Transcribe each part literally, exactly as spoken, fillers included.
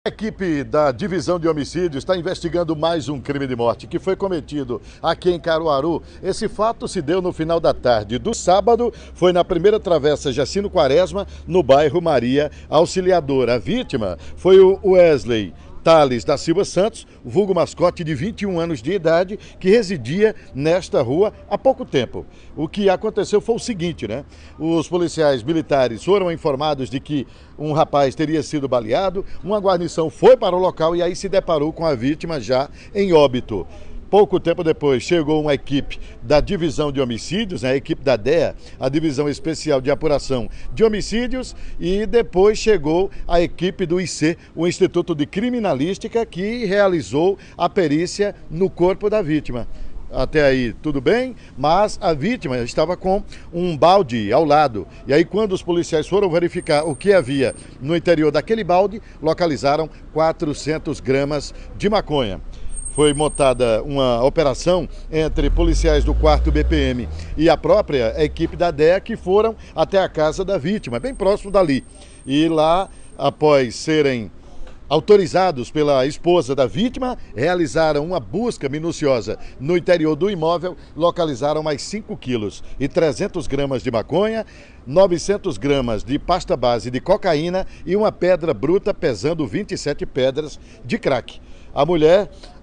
A equipe da Divisão de Homicídios está investigando mais um crime de morte que foi cometido aqui em Caruaru. Esse fato se deu no final da tarde do sábado, foi na primeira travessa Jacino Quaresma, no bairro Maria Auxiliadora. A vítima foi o Wesley Tales da Silva Santos, vulgo mascote de vinte e um anos de idade, que residia nesta rua há pouco tempo. O que aconteceu foi o seguinte, né? Os policiais militares foram informados de que um rapaz teria sido baleado, uma guarnição foi para o local e aí se deparou com a vítima já em óbito. Pouco tempo depois chegou uma equipe da Divisão de Homicídios, né, a equipe da D E A, a Divisão Especial de Apuração de Homicídios, e depois chegou a equipe do I C, o Instituto de Criminalística, que realizou a perícia no corpo da vítima. Até aí tudo bem, mas a vítima estava com um balde ao lado. E aí quando os policiais foram verificar o que havia no interior daquele balde, localizaram quatrocentas gramas de maconha. Foi montada uma operação entre policiais do quarto B P M e a própria equipe da D E A que foram até a casa da vítima, bem próximo dali. E lá, após serem autorizados pela esposa da vítima, realizaram uma busca minuciosa no interior do imóvel, localizaram mais cinco quilos e trezentas gramas de maconha, novecentas gramas de pasta base de cocaína e uma pedra bruta pesando vinte e sete pedras de crack. A mulher,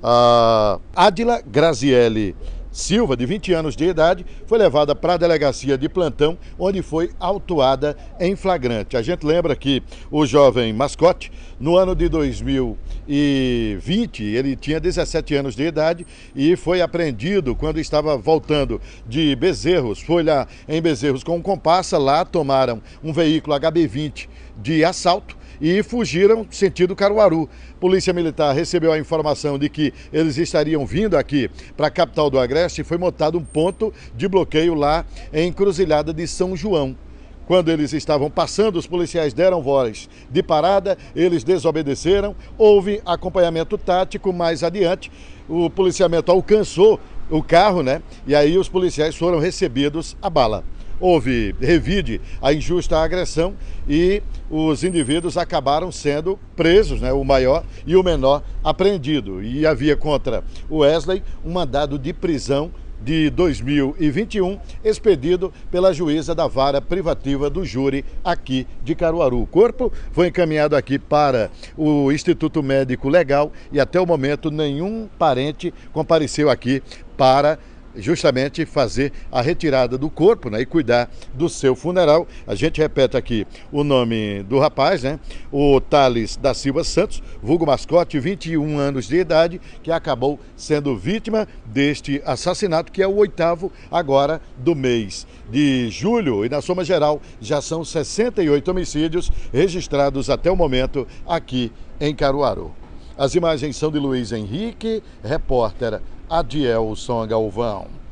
a Ádila Graziele Silva, de vinte anos de idade, foi levada para a delegacia de plantão, onde foi autuada em flagrante. A gente lembra que o jovem mascote, no ano de dois mil e vinte, ele tinha dezessete anos de idade e foi apreendido quando estava voltando de Bezerros. Foi lá em Bezerros com um comparsa, lá tomaram um veículo H B vinte de assalto e fugiram sentido Caruaru. Polícia Militar recebeu a informação de que eles estariam vindo aqui para a capital do Agreste e foi montado um ponto de bloqueio lá em Encruzilhada de São João. Quando eles estavam passando, os policiais deram voz de parada, eles desobedeceram, houve acompanhamento tático. Mais adiante, o policiamento alcançou o carro, né? E aí os policiais foram recebidos a bala. Houve revide a injusta agressão e os indivíduos acabaram sendo presos, né, o maior e o menor apreendido. E havia contra o Wesley um mandado de prisão de dois mil e vinte e um, expedido pela juíza da vara privativa do júri aqui de Caruaru. O corpo foi encaminhado aqui para o Instituto Médico Legal e até o momento nenhum parente compareceu aqui para justamente fazer a retirada do corpo, né, e cuidar do seu funeral. A gente repete aqui o nome do rapaz, né, o Tales da Silva Santos, vulgo mascote, vinte e um anos de idade, que acabou sendo vítima deste assassinato, que é o oitavo agora do mês de julho. E na soma geral já são sessenta e oito homicídios registrados até o momento aqui em Caruaru. As imagens são de Luiz Henrique, repórter Adielson Galvão.